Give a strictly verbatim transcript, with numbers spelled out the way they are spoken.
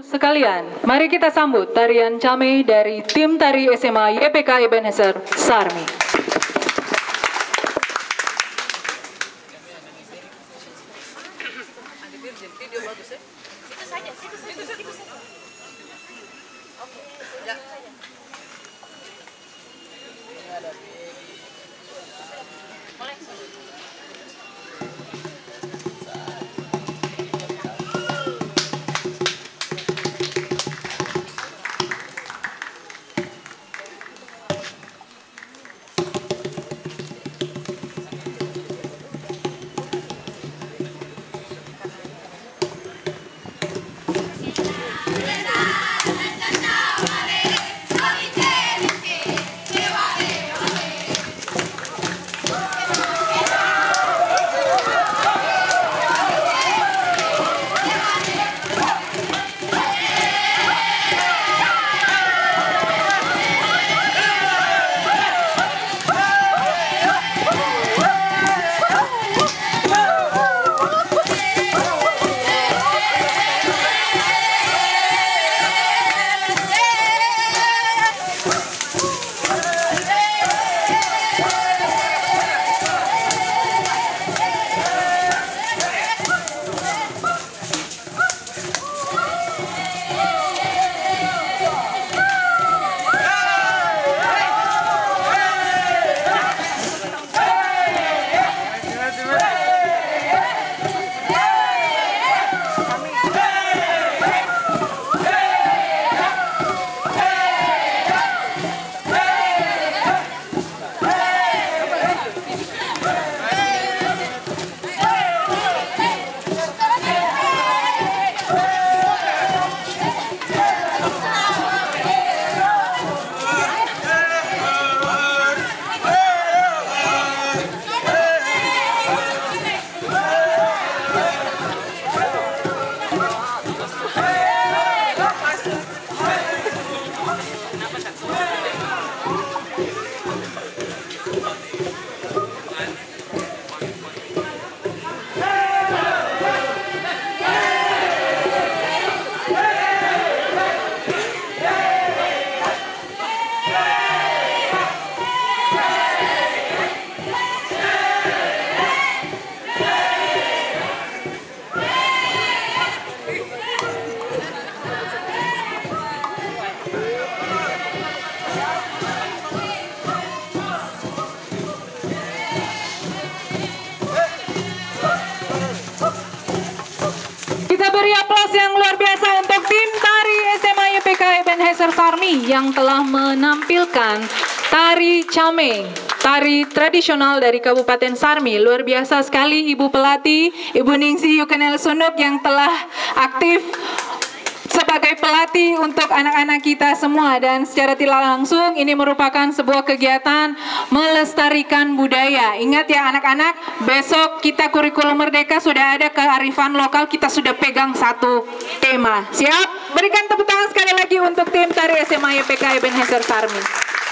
sekalian, mari kita sambut tarian Camei dari tim tari S M A Y P K Ebenezer Sarmi. Beri aplaus yang luar biasa untuk tim tari S M A Y P K Ebenezer Sarmi yang telah menampilkan tari Camei, tari tradisional dari Kabupaten Sarmi. Luar biasa sekali Ibu Pelatih, Ibu Ningsi Yukenel Sunuk yang telah aktif sebagai pelatih untuk anak-anak kita semua, dan secara tidak langsung ini merupakan sebuah kegiatan melestarikan budaya. Ingat ya anak-anak, besok kita kurikulum merdeka sudah ada kearifan lokal, kita sudah pegang satu tema. Siap? Berikan tepuk tangan sekali lagi untuk tim tari S M A Y P K Ebenezer Sarmi.